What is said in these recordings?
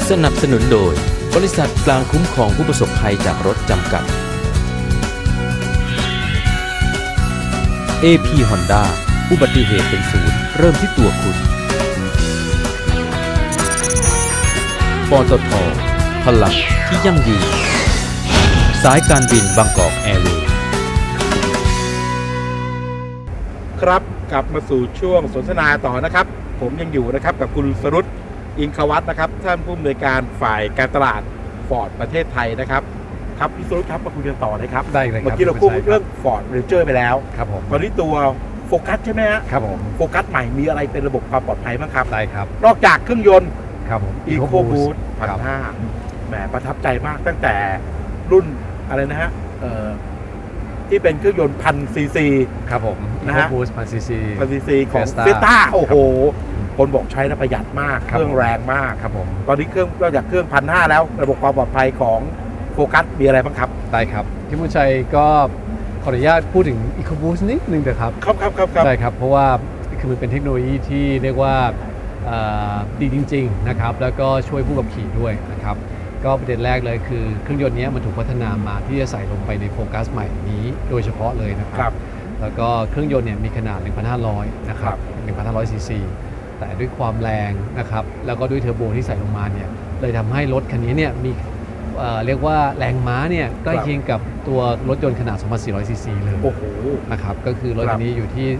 สนับสนุนโดยบริษัทกลางคุ้มครองผู้ประสบภัยจากรถจำกัด AP Honda อุบัติเหตุเป็นศูนย์เริ่มที่ตัวคุณปตท.พลังที่ยั่งยืนสายการบินบางกอกแอร์เวย์ครับกลับมาสู่ช่วงสนทนาต่อนะครับผมยังอยู่นะครับกับคุณสรุตอิงควัฒน์นะครับท่านผู้อำนวยการฝ่ายการตลาดฟอร์ดประเทศไทยนะครับครับพี่สรุตครับมาคุยกันต่อนะครับได้เลยครับเมื่อกี้เราพูดเรื่องฟอร์ดเรนเจอร์ไปแล้วครับผมตอนนี้ตัวโฟกัสใช่ไหมฮะครับผมโฟกัสใหม่มีอะไรเป็นระบบความปลอดภัยบ้างครับได้ครับนอกจากเครื่องยนต์ครับผม EcoBoost 1,500แหมประทับใจมากตั้งแต่รุ่นอะไรนะฮะที่เป็นเครื่องยนต์1,000 ซีซีครับผม EcoBoost 1,000 ซีซีของเฟต้าโอ้โหคนบอกใช้แล้วประหยัดมากเครื่องแรงมากครับผมตอนนี้เครื่องนอกจากเครื่อง 1,500 แล้วระบบความปลอดภัยของโฟกัสมีอะไรบ้างครับได้ครับพี่มุชัยก็ขออนุญาตพูดถึง EcoBoost นิดนึงเถอะครับครับได้ครับเพราะว่าคือมันเป็นเทคโนโลยีที่เรียกว่าดีจริงๆนะครับแล้วก็ช่วยผู้ขับขี่ด้วยนะครับก็ประเด็นแรกเลยคือเครื่องยนต์นี้มันถูกพัฒนามาที่จะใส่ลงไปในโฟกัสใหม่นี้โดยเฉพาะเลยนะครับแล้วก็เครื่องยนต์เนี่ยมีขนาด 1,500 นะครับ 1,500 ซีซีแต่ด้วยความแรงนะครับแล้วก็ด้วยเทอร์โบที่ใส่ลงมาเนี่ยเลยทำให้รถคันนี้เนี่ยมีเรียกว่าแรงม้าเนี่ยใกล้เคียงกับตัวรถยนต์ขนาด 2,400 ซีซีเลยนะครับก็คือรถคันนี้อยู่ที่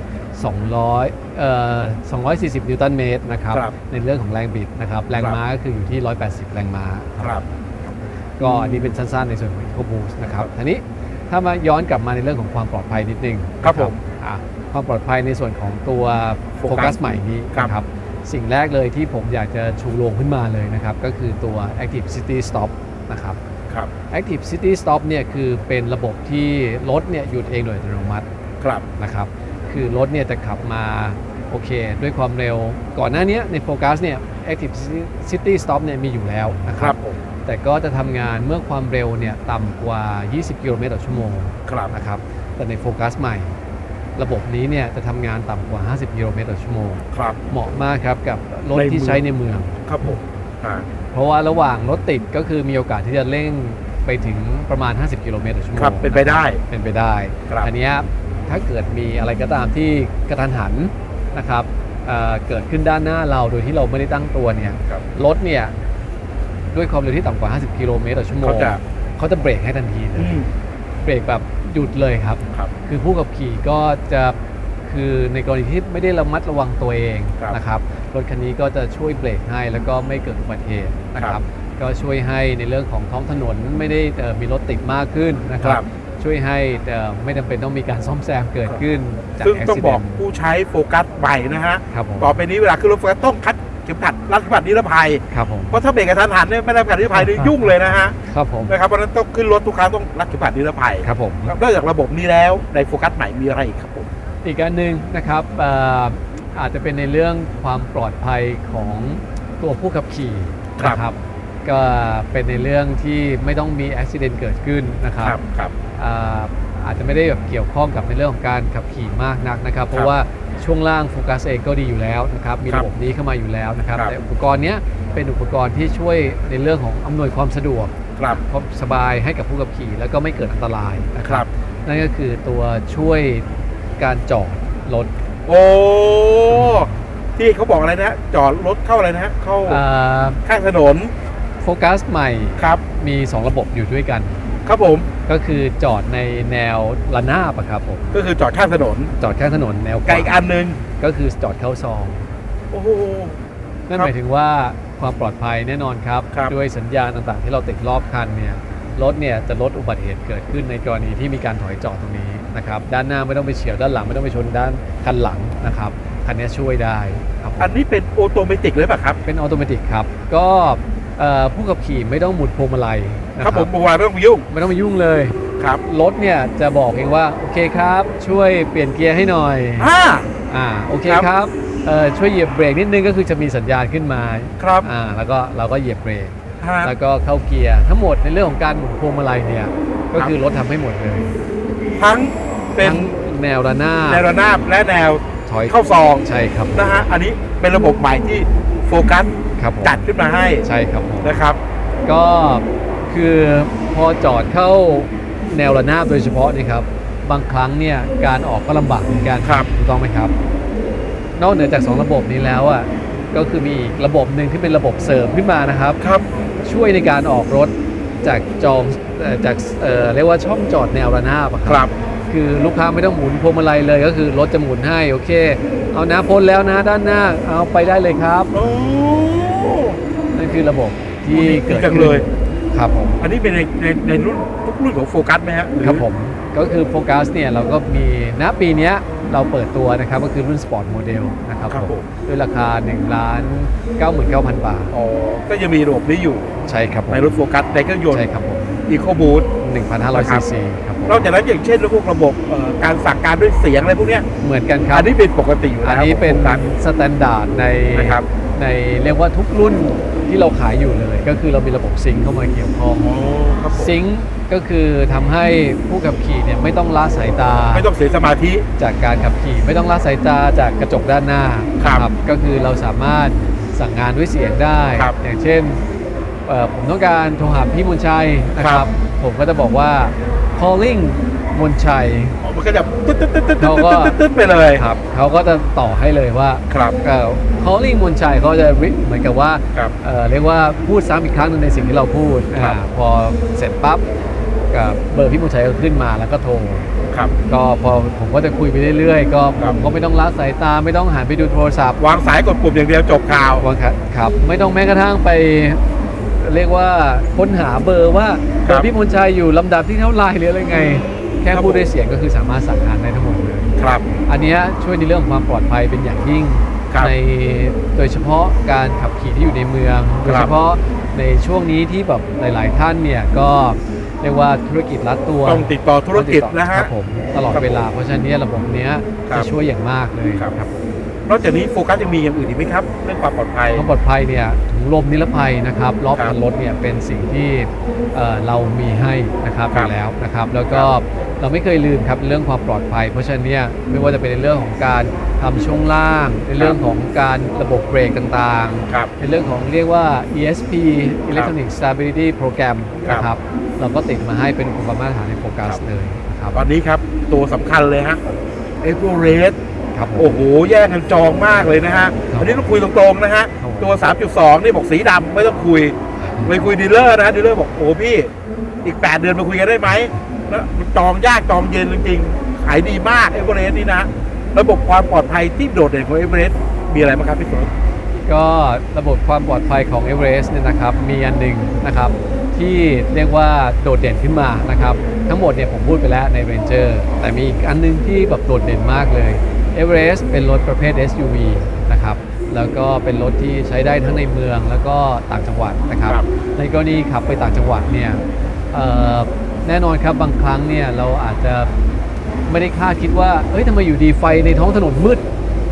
240 นิวตันเมตรนะครับในเรื่องของแรงบิดนะครับแรงม้าก็คืออยู่ที่180 แรงม้าครับก็อันนี้เป็นสั้นๆในส่วนของ EcoBoost นะครับทีนี้ถ้ามาย้อนกลับมาในเรื่องของความปลอดภัยนิดนึงครับผมความปลอดภัยในส่วนของตัวโฟกัสใหม่นี้นะครับสิ่งแรกเลยที่ผมอยากจะชูโรงขึ้นมาเลยนะครับก็คือตัว Active City Stop นะครับActive City Stop เนี่ยคือเป็นระบบที่รถเนี่ยหยุดเองโดยอัตโนมัตินะครับคือรถเนี่ยจะขับมาโอเคด้วยความเร็วก่อนหน้านี้ในโฟกัสเนี่ย Active City Stop เนี่ยมีอยู่แล้วนะครับแต่ก็จะทำงานเมื่อความเร็วเนี่ยต่ำกว่า20 กิโลเมตรต่อชั่วโมงนะครับแต่ในโฟกัสใหม่ระบบนี้เนี่ยจะทำงานต่ำกว่า50 กิโลเมตรต่อชั่วโมงเหมาะมากครับกับรถที่ใช้ในเมืองครับผมเพราะว่าระหว่างรถติดก็คือมีโอกาสที่จะเร่งไปถึงประมาณ50 กิโลเมตรต่อชั่วโมงเป็นไปได้อันนี้ถ้าเกิดมีอะไรก็ตามที่กระทันหันนะครับเกิดขึ้นด้านหน้าเราโดยที่เราไม่ได้ตั้งตัวเนี่ยรถเนี่ยด้วยความเร็วที่ต่ำกว่า50 กิโลเมตรต่อชั่วโมงเขาจะเบรกให้ทันทีเลยเบรกแบบหยุดเลยครับคือผู้ขับขี่ก็จะคือในกรณีที่ไม่ได้ระมัดระวังตัวเองนะครับรถคันนี้ก็จะช่วยเบรกให้แล้วก็ไม่เกิดอุบัติเหตุนะครับก็ช่วยให้ในเรื่องของท้องถนนไม่ได้มีรถติดมากขึ้นนะครับช่วยให้ไม่จำเป็นต้องมีการซ่อมแซมเกิดขึ้นซึ่งต้องบอกผู้ใช้โฟกัสใหม่นะฮะต่อไปนี้เวลาขึ้นรถโฟกัสต้องคัดเข็มขัดรัดเข็มขัดนิรภัยเพราะถ้าเบรกกระทันหันเนี่ยไม่ได้เข็มขัดนิรภัยนี่ยุ่งเลยนะฮะนะครับเพราะนั้นต้องขึ้นรถทุกครั้งต้องรัดเข็มขัดนิรภัยครับผมนอกจากระบบนี้แล้วในโฟกัสใหม่มีอะไรอีกครับผมอีกอันหนึ่งนะครับอาจจะเป็นในเรื่องความปลอดภัยของตัวผู้ขับขี่นะครับก็เป็นในเรื่องที่ไม่ต้องมีอุบัติเหตุเกิดขึ้นนะครับอาจจะไม่ได้แบบเกี่ยวข้องกับในเรื่องของการขับขี่มากนักนะครับเพราะว่าช่วงล่างโฟกัสเองก็ดีอยู่แล้วนะครับมีระบบนี้เข้ามาอยู่แล้วนะครับแต่อุปกรณ์นี้เป็นอุปกรณ์ที่ช่วยในเรื่องของอำนวยความสะดวกความสบายให้กับผู้ขับขี่แล้วก็ไม่เกิดอันตรายนะครับนั่นก็คือตัวช่วยการจอดรถที่เขาบอกอะไรนะจอดรถเข้าอะไรนะเข้าข้างถนนโฟกัสใหม่มี2ระบบอยู่ด้วยกันครับผมก็คือจอดในแนวระนาบครับผมก็คือจอดข้างถนนแนวไกลอันนึงก็คือจอดเข้าซองโอ้โหนั่นหมายถึงว่าความปลอดภัยแน่นอนครับด้วยสัญญาณต่างๆที่เราติดรอบคันเนี่ยรถเนี่ยจะลดอุบัติเหตุเกิดขึ้นในกรณีที่มีการถอยจอดตรงนี้นะครับด้านหน้าไม่ต้องไปเฉียวด้านหลังไม่ต้องไปชนด้านคันหลังนะครับคันนี้ช่วยได้ครับอันนี้เป็นออโตเมติกเลยป่ะครับเป็นออโตเมติกครับก็ผู้ขับขี่ไม่ต้องหมุนพวงมาลัยนะครับผมพวงมาลัยไม่ต้องไปยุ่งเลยครับรถเนี่ยจะบอกเองว่าโอเคครับช่วยเปลี่ยนเกียร์ให้หน่อยโอเคครับช่วยเหยียบเบรกนิดนึงก็คือจะมีสัญญาณขึ้นมาครับแล้วก็เราก็เหยียบเบรกแล้วก็เข้าเกียร์ทั้งหมดในเรื่องของการหมุนพวงมาลัยเนี่ยก็คือรถทำให้หมดเลยทั้งเป็นแนวระนาบและแนวถอยเข้าซองใช่ครับนะฮะอันนี้เป็นระบบใหม่ที่โฟกัสครับผมจัดขึ้นมาให้ใช่ครับผมนะครับก็คือพอจอดเข้าแนวระนาบโดยเฉพาะนี่ครับบางครั้งเนี่ยการออกก็ลำบากเหมือนกันครับถูกต้องไหมครับ นอกเหนือจาก2ระบบนี้แล้วอ่ะก็คือมีอีกระบบหนึ่งที่เป็นระบบเสริมขึ้นมานะครับครับช่วยในการออกรถจากจองจากเรียกว่าช่องจอดแนวระนาบอะคครัรับ คือลูกค้าไม่ต้องหมุนพวงมาลัยเลยก็คือรถจะหมุนให้โอเค เอานะพ้นแล้วนะด้านหน้าเอาไปได้เลยครับโอ้นั่นคือระบบที่เกิดจังขึ้นเลยครับผมอันนี้เป็นในรุ่นทุกรุ่นของโฟกัสไหมฮะหอครับผมก็คือโฟกัสเนี่ยเราก็มีณปีเนี้ยเราเปิดตัวนะครับก็คือรุ่นสปอร์ตโมเดลนะครับครับผผม มด้วยราคา 1,99,000 บาทอ๋อก็ยังมีระบบนี้อยู่ใช่ครับผมในรถโฟกัสในเครื่องยนต์ใช่ครับผมอีโคบูท 1,500 ซีซีครับผมนอกจากนั้นอย่างเช่นพวกระบบการสั่งการด้วยเสียงอะไรพวกเนี้ยเหมือนกันครับอันนี้เป็นปกติอยู่แล้วอันนี้เป็นของ Focus สแตนดาร์ดในนะครับในเรียกว่าทุกรุ่นที่เราขายอยู่เลย ก็คือเรามีระบบซิงค์เข้ามาเกี่ยวข้องอ๋อครับผมซิงค์ก็คือทำให้ผู้ขับขี่เนี่ยไม่ต้องละสายตาไม่ต้องเสียสมาธิจากการขับขี่ไม่ต้องละสายตาจากกระจกด้านหน้าครับนะก็คือเราสามารถสั่งงานด้วยเสียงได้ครับอย่างเช่นผมต้องการโทรหาพี่มนชัยนะคครัรับบผมก็จะบอกว่า calling มนชัยอ๋อมันก็จะตึ๊ดตึ๊ดตึ๊ดตึ๊ดเขาก็ตึ๊ดไปเลยครับเขาก็จะต่อให้เลยว่าครับ calling มนชัยเขาจะเหมือนกับว่าครับเรียกว่าพูดซ้ำอีกครั้งหนึงในสิ่งที่เราพูดครับพอเสร็จปั๊บกับเบอร์พี่มนชัยก็ขึ้นมาแล้วก็โทรครับก็พอผมก็จะคุยไปเรื่อยๆ ก็ครัผบมก็ไม่ต้องละสายตาไม่ต้องหันไปดูโทรศัพท์วางสายกดปุ่มอย่างเดียวจบข่าววางครับไม่ต้องแม้กระทั่งไปเรียกว่าค้นหาเบอร์ว่าคเบรัอบ ร์พี่มนชัยอยู่ลำดับที่เท่าไหร่หรืออะไรไง แค่ครับพูดด้วยเสียงก็คือสามารถสั่งงานได้ทั้งหมดเลยครับอันเนี้ยช่วยในเรื่องของความปลอดภัยเป็นอย่างยิ่งครับในโดยเฉพาะการขับขี่ที่อยู่ในเมือง โดยเฉพาะในช่วงนี้ที่แบบหลายๆท่านเนี่ยก็เรียกว่าธุรกิจรัดตัวต้องติดต่อธุรกิจนะคฮะรับผมตลอดครับเวลาเพราะฉะนั้นเนี่ยระบบเนี้ยครัจะบช่วยอย่างมากเลยครับนอกจากนี้โฟกัสยังมีอย่างอื่นอีกไหมครับ เรื่องความปลอดภัยความปลอดภัยเนี่ยถุงลมนิรภัยนะครับรอบครับคันรถเนี่ยเป็นสิ่งที่เรามีให้นะครับคอรับยู่แล้วนะครับแล้วก็เราไม่เคยลืมครับเรื่องความปลอดภัย เพราะฉะนั้นเนี่ยไม่ว่าจะเป็นในเรื่องของการทำช่วงล่างในเรื่องของการระบบเบรกต่างๆครับในเรื่องของเรียกว่า ESP Electronic Stability Program ครับนะครับเราก็ติดมาให้เป็นอุปกรณ์มาตรฐานในโฟกัสครับเลยนะครับตอนนี้ครับตัวสำคัญเลยฮะเอเวอเรสต์ครับผมโอ้โห แย่งกันจองมากเลยนะฮะครับอันนี้ต้องคุยตรงๆนะฮะครับผมตัว 3.2 นี่บอกสีดำไม่ต้องคุย ไปคุยดีลเลอร์นะดีลเลอร์บอกโอ้พี่อีก 8 เดือนมาคุยกันได้ไหมแล้วจองยากจองเย็นจริงๆขายดีมากเอเวอเรสต์นี่นะ ระบบความปลอดภัยที่โดดเด่นของเอเวอเรสต์มีอะไรบ้างครับพี่สนก็ระบบความปลอดภัยของ Everest เนี่ยนะครับมีอันหนึ่งนะครับที่เรียกว่าโดดเด่นขึ้นมานะครับทั้งหมดเนี่ยผมพูดไปแล้วใน Ranger แต่มีอีกอันหนึงที่แบบโดดเด่นมากเลย Everest เป็นรถประเภท SUV นะครับแล้วก็เป็นรถที่ใช้ได้ทั้งในเมืองแล้วก็ต่างจังหวัดนะครับครับในกรณีขับไปต่างจังหวัดเนี่ยแน่นอนครับบางครั้งเนี่ยเราอาจจะไม่ได้คาดคิดว่าเฮ้ยทำไมอยู่ดีไฟในท้องถนนมืด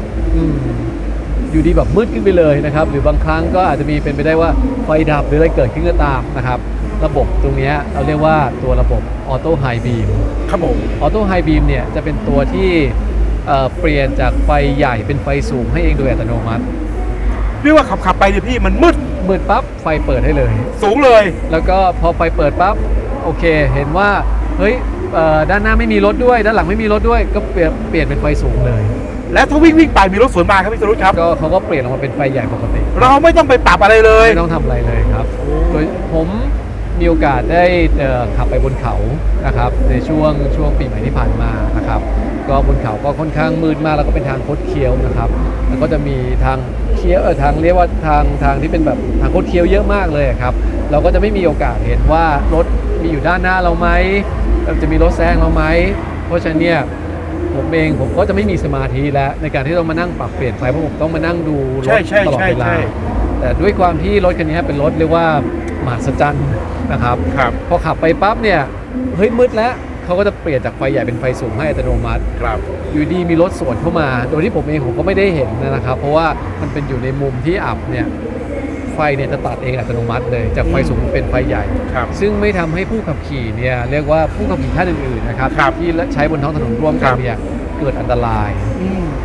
อยู่ดีแบบมืดขึ้นไปเลยนะครับหรือบางครั้งก็อาจจะมีเป็นไปได้ว่าไฟดับหรืออะไรเกิดขึ้นก็ตามนะครับระบบตรงเนี้ยเราเรียกว่าตัวระบบออโต้ไฮบีมครับผมออโต้ไฮบีมเนี่ยจะเป็นตัวที่เปลี่ยนจากไฟใหญ่เป็นไฟสูงให้เองโดยอัตโนมัติเรียกว่าขับไปเนี่ยพี่มันมืดมืดปั๊บไฟเปิดให้เลยสูงเลยแล้วก็พอไฟเปิดปั๊บโอเคเห็นว่าเฮ้ยด้านหน้าไม่มีรถด้วยด้านหลังไม่มีรถด้วยก็เปลี่ยนเป็นไฟสูงเลยและถ้าวิ่งไปมีรถสวนมาครับพี่สรุปครับก็เขาก็เปลี่ยนออกมาเป็นไฟใหญ่ปกติเราไม่ต้องไปปรับอะไรเลยไม่ต้องทำอะไรเลยครับโดยผมมีโอกาสได้ขับไปบนเขานะครับในช่วงปีใหม่ที่ผ่านมานะครับก็บนเขาก็ค่อนข้างมืดมากแล้วก็เป็นทางคดเคี้ยวนะครับแล้วก็จะมีทางเคี้ยวทางเรียกว่าทางที่เป็นแบบทางคดเคี้ยวเยอะมากเลยครับเราก็จะไม่มีโอกาสเห็นว่ารถมีอยู่ด้านหน้าเราไหมจะมีรถแซงเราไหมเพราะฉะนั้นเนี่ยผมก็จะไม่มีสมาธิแล้วในการที่ต้องมานั่งปรับเปลี่ยนไฟเพราะผมต้องมานั่งดูรถตลอดเวลาแต่ด้วยความที่รถคันนี้เป็นรถเรียกว่ามหัศจรรย์นะครับครับพอขับไปปั๊บเนี่ยเฮ้ยมืดแล้วเขาก็จะเปลี่ยนจากไฟใหญ่เป็นไฟสูงให้อัตโนมัติครับอยู่ดีมีรถสวนเข้ามาโดยที่ผมเองผมก็ไม่ได้เห็นนะครับ เพราะว่ามันเป็นอยู่ในมุมที่อับเนี่ยไฟเนี่ยจะตัดเองอัตโนมัติเลยจากไฟสูงเป็นไฟใหญ่ครับซึ่งไม่ทำให้ผู้ขับขี่เนี่ยเรียกว่าผู้ขับขี่ท่านอื่นๆนะครับครับที่ใช้บนท้องถนนร่วมกันเนี่ยเกิดอันตราย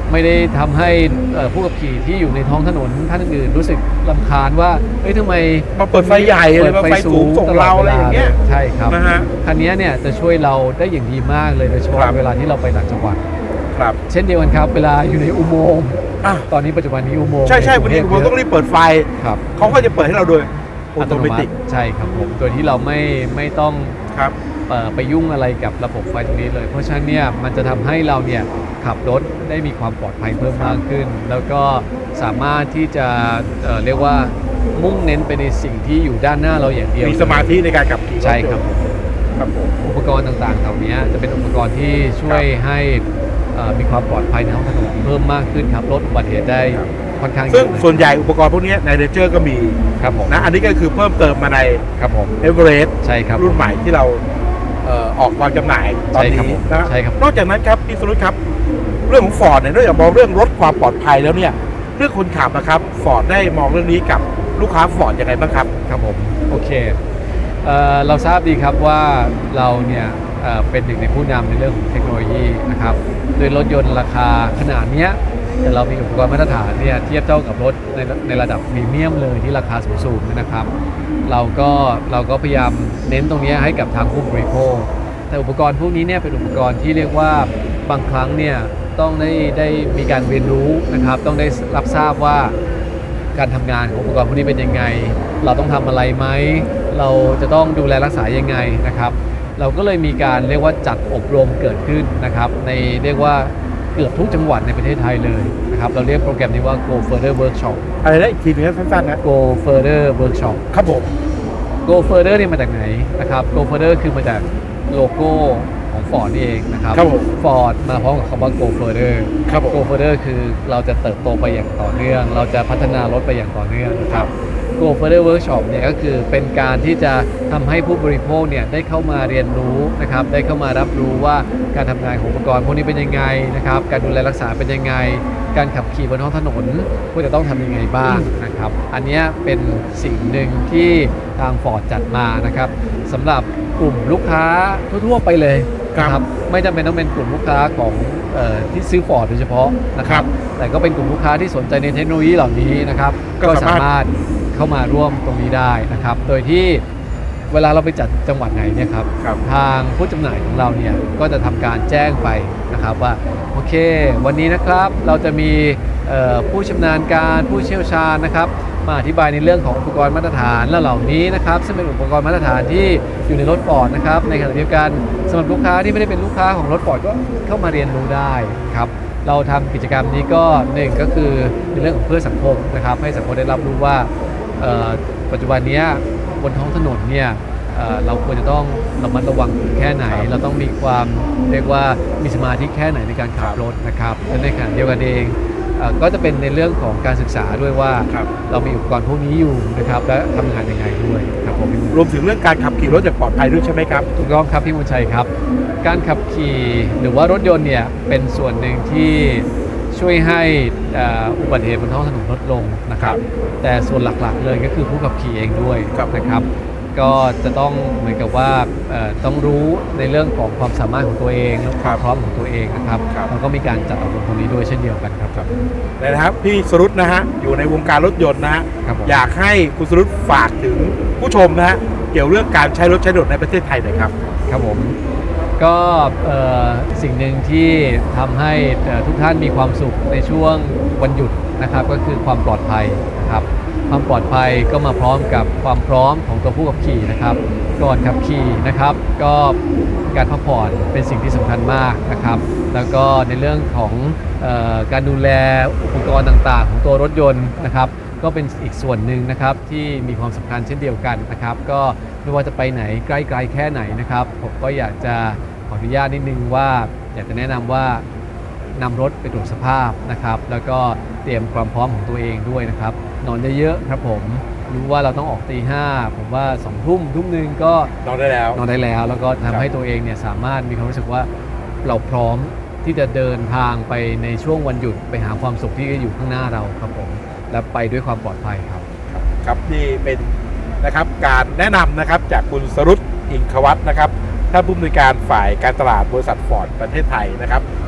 ไม่ได้ทำให้ผู้ขับขี่ที่อยู่ในท้องถนนท่านอื่นรู้สึกรำคาญว่าเฮ้ยทำไมมาเปิดไฟใหญ่เลยมาไฟสูงส่งเราอะไรอย่างเงี้ยใช่ครับนะฮะคันนี้เนี่ยจะช่วยเราได้อย่างดีมากเลยโดยเฉพาะเวลาที่เราไปต่างจังหวัดครับเช่นเดียวกันครับเวลาอยู่ในอุโมงค์ตอนนี้ปัจจุบันนี้อุโมงค์ใช่วันนี้อุโมงค์ต้องรีบเปิดไฟเขาก็จะเปิดให้เราโดยอัตโนมัติใช่ครับผมโดยที่เราไม่ต้องไปยุ่งอะไรกับระบบไฟตรงนี้เลยเพราะฉะนั้นเนี่ยมันจะทำให้เราเนี่ยขับรถได้มีความปลอดภัยเพิ่มมากขึ้นแล้วก็สามารถที่จะเรียกว่ามุ่งเน้นไปในสิ่งที่อยู่ด้านหน้าเราอย่างเดียวมีสมาธิในการขับขี่ใช่ครับผมอุปกรณ์ต่างๆเหล่านี้จะเป็นอุปกรณ์ที่ช่วยให้มีความปลอดภัยในท้องถนนเพิ่มมากขึ้นครับลดอุบัติเหตุได้ค่อนข้างซึ่งส่วนใหญ่อุปกรณ์พวกนี้ในเรนเจอร์ก็มีครับผมนะอันนี้ก็คือเพิ่มเติมมาในครับผมเอเวอเรสต์ใช่ครับรุ่นใหม่ที่เราออกวางจำหน่ายตอนนี้นะนอกจากนั้นครับพี่สรุปครับเรื่องของฟอร์ดเนี่ยนอกจากมองเรื่องลดความปลอดภัยแล้วเนี่ยเรื่องคนขับนะครับฟอร์ดได้มองเรื่องนี้กับลูกค้าฟอร์ดยังไงบ้างครับครับผมโอเคเราทราบดีครับว่าเราเนี่ยเป็นหนึ่งในผู้นำในเรื่องของเทคโนโลยีนะครับโดยรถยนต์ราคาขนาดนี้แต่เรามีอุปกรณ์มาตรฐานเนี่ยเทียบเท่ากับรถในระดับพรีเมียมเลยที่ราคาสูงๆนะครับเราก็พยายามเน้นตรงนี้ให้กับทางผู้บริโภคแต่อุปกรณ์พวกนี้เนี่ยเป็นอุปกรณ์ที่เรียกว่าบางครั้งเนี่ยต้องได้มีการเรียนรู้นะครับต้องได้รับทราบว่าการทำงานของอุปกรณ์พวกนี้เป็นยังไงเราต้องทำอะไรไหมเราจะต้องดูแลรักษายังไงนะครับเราก็เลยมีการเรียกว่าจัดอบรมเกิดขึ้นนะครับในเรียกว่าเกือบทุกจังหวัดในประเทศไทยเลยนะครับเราเรียกโปรแกรมนี้ว่า Go Further Workshop อะไรนะอีกทีนึงสั้นๆนะ Go Further Workshop ครับผม Go Further นี่มาจากไหนนะครับ Go Further คือมาจากโลโก้ของ Ford นี่เองนะครับ Ford มาพร้อมกับคำว่า Go Further Go Further คือเราจะเติบโตไปอย่างต่อเนื่องเราจะพัฒนารถไปอย่างต่อเนื่องนะครับ Go Further Workshop เนี่ยก็คือเป็นการที่จะทำให้ผู้บริโภคเนี่ยได้เข้ามาเรียนรู้นะครับได้เข้ามารับรู้ว่าการทำงานของอุปกรณ์พวกนี้เป็นยังไงนะครับการดูแลรักษาเป็นยังไงการขับขี่บนท้องถนนควรจะต้องทำยังไงบ้างนะครับอันนี้เป็นสิ่งหนึ่งที่ทาง Ford จัดมานะครับสำหรับกลุ่มลูกค้าทั่วๆไปเลยนะครับไม่จำเป็นต้องเป็นกลุ่มลูกค้าของที่ซื้อ Ford โดยเฉพาะนะครับแต่ก็เป็นกลุ่มลูกค้าที่สนใจในเทคโนโลยีเหล่านี้นะครับก็สามารถเข้ามาร่วมตรงนี้ได้นะครับโดยที่เวลาเราไปจัดจังหวัดไหนเนี่ยครับทางผู้จำหน่ายของเราเนี่ยก็จะทำการแจ้งไปนะครับว่าโอเควันนี้นะครับเราจะมีผู้ชำนาญการผู้เชี่ยวชาญนะครับมาอธิบายในเรื่องของอุปกรณ์มาตรฐานและเหล่านี้นะครับซึ่งเป็นอุปกรณ์มาตรฐานที่อยู่ในรถฟอร์ดนะครับในขณะเดียวกันสำหรับลูกค้าที่ไม่ได้เป็นลูกค้าของรถฟอร์ดก็เข้ามาเรียนรู้ได้ครับเราทำกิจกรรมนี้ก็หนึ่งก็คือในเรื่องของเพื่อสังคมนะครับให้สังคมได้รับรู้ว่าปัจจุบันนี้บนท้องถนนเนี่ยเราควรจะต้องระมัดระวังแค่ไหนเราต้องมีความเรียกว่ามีสมาธิแค่ไหนในการขับรถนะครับและในขณะเดียวกันเองก็จะเป็นในเรื่องของการศึกษาด้วยว่าเรามีอุปกรณ์พวกนี้อยู่นะครับและทำงานยังไงด้วยครับผมรวมถึงเรื่องการขับขี่รถอย่างปลอดภัยด้วยใช่ไหมครับถูกต้องครับพี่มนชัยครับการขับขี่หรือว่ารถยนต์เนี่ยเป็นส่วนหนึ่งที่ช่วยให้อุบัติเหตุบนท้องถนนลดลงนะครับแต่ส่วนหลักๆเลยก็คือผู้ขับขี่เองด้วยนะครับก็จะต้องเหมือนกับว่าต้องรู้ในเรื่องของความสามารถของตัวเองและความพร้อมของตัวเองนะครับแล้วก็มีการจัดอบรมตรงนี้ด้วยเช่นเดียวกันครับนะครับพี่สรุปนะฮะอยู่ในวงการรถยนต์นะฮะอยากให้คุณสรุปฝากถึงผู้ชมนะฮะเกี่ยวเรื่องการใช้รถใช้ถนนในประเทศไทยหน่อยครับครับผมก็สิ่งหนึ่งที่ทำให้ทุกท่านมีความสุขในช่วงวันหยุดนะครับก็คือความปลอดภัยนะครับความปลอดภัยก็มาพร้อมกับความพร้อมของตัวผู้ขับขี่นะครับก่อนขับขี่นะครับก็การพักผ่อนเป็นสิ่งที่สำคัญมากนะครับแล้วก็ในเรื่องของการดูแลอุปกรณ์ต่างๆของตัวรถยนต์นะครับก็เป็นอีกส่วนหนึ่งนะครับที่มีความสำคัญเช่นเดียวกันนะครับก็ไม่ว่าจะไปไหนใกล้ๆแค่ไหนนะครับผมก็อยากจะขออนุญาตนิดนึงว่าอยากจะแนะนำว่านำรถไปตรวจสภาพนะครับแล้วก็เตรียมความพร้อมของตัวเองด้วยนะครับนอนเยอะๆครับผมรู้ว่าเราต้องออกตี 5ผมว่า2 ทุ่มนึงก็นอนได้แล้วแล้วก็ทำให้ตัวเองเนี่ยสามารถมีความรู้สึกว่าเราพร้อมที่จะเดินทางไปในช่วงวันหยุดไปหาความสุขที่อยู่ข้างหน้าเราครับผมและไปด้วยความปลอดภัยครับครับนี่เป็นนะครับการแนะนำนะครับจากคุณสรุต อิงควัฒน์นะครับท่านผู้อำนวยการฝ่ายการตลาดบริษัทฟอร์ดประเทศไทยนะครับ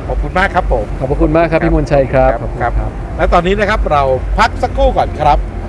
ขอบคุณมากครับผมขอบพระคุณมากครับพี่มนชัยครับครับขอบคุณครับและตอนนี้นะครับเราพักสักครู่ก่อนครับ